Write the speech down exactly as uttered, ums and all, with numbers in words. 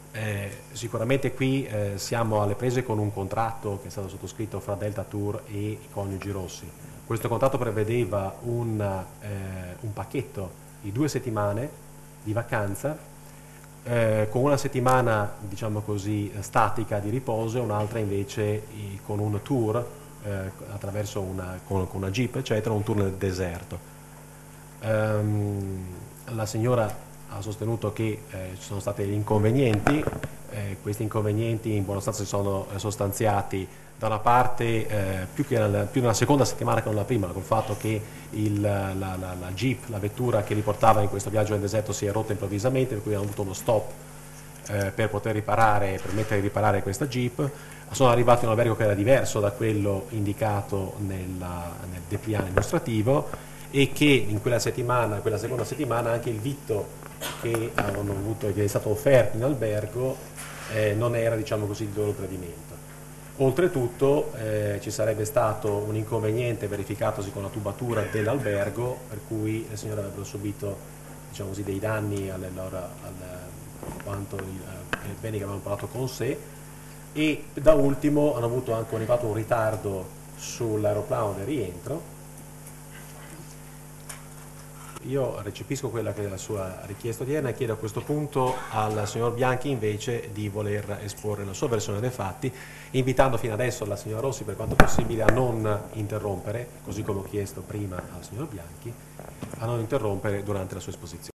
Eh, sicuramente qui eh, siamo alle prese con un contratto che è stato sottoscritto fra Delta Tour e i coniugi Rossi. Questo contratto prevedeva un, eh, un pacchetto di due settimane di vacanza, eh, con una settimana, diciamo così, statica di riposo e un'altra invece i, con un tour eh, attraverso una, con, con una jeep, eccetera, un tour nel deserto. Ehm, la signora ha sostenuto che eh, ci sono stati degli inconvenienti, eh, questi inconvenienti in buona sostanza si sono eh, sostanziati da una parte eh, più, che nella, più nella seconda settimana che non la prima, col fatto che il, la, la, la Jeep, la vettura che li portava in questo viaggio nel deserto si è rotta improvvisamente, per cui hanno avuto uno stop eh, per poter riparare, per mettere a riparare questa Jeep. Sono arrivati a un albergo che era diverso da quello indicato nella, nel dépliant illustrativo, e che in quella settimana, quella seconda settimana, anche il vitto che avevano avuto, che è stato offerto in albergo eh, non era, diciamo così, di loro gradimento. Oltretutto eh, ci sarebbe stato un inconveniente verificatosi con la tubatura dell'albergo, per cui le signore avrebbero subito, diciamo così, dei danni alle loro, al, quanto i beni che avevano portato con sé, e da ultimo hanno avuto anche un, arrivato un ritardo sull'aeroplano del rientro. Io recepisco quella che è la sua richiesta odierna e chiedo a questo punto al signor Bianchi invece di voler esporre la sua versione dei fatti, invitando fino adesso la signora Rossi per quanto possibile a non interrompere, così come ho chiesto prima al signor Bianchi, a non interrompere durante la sua esposizione.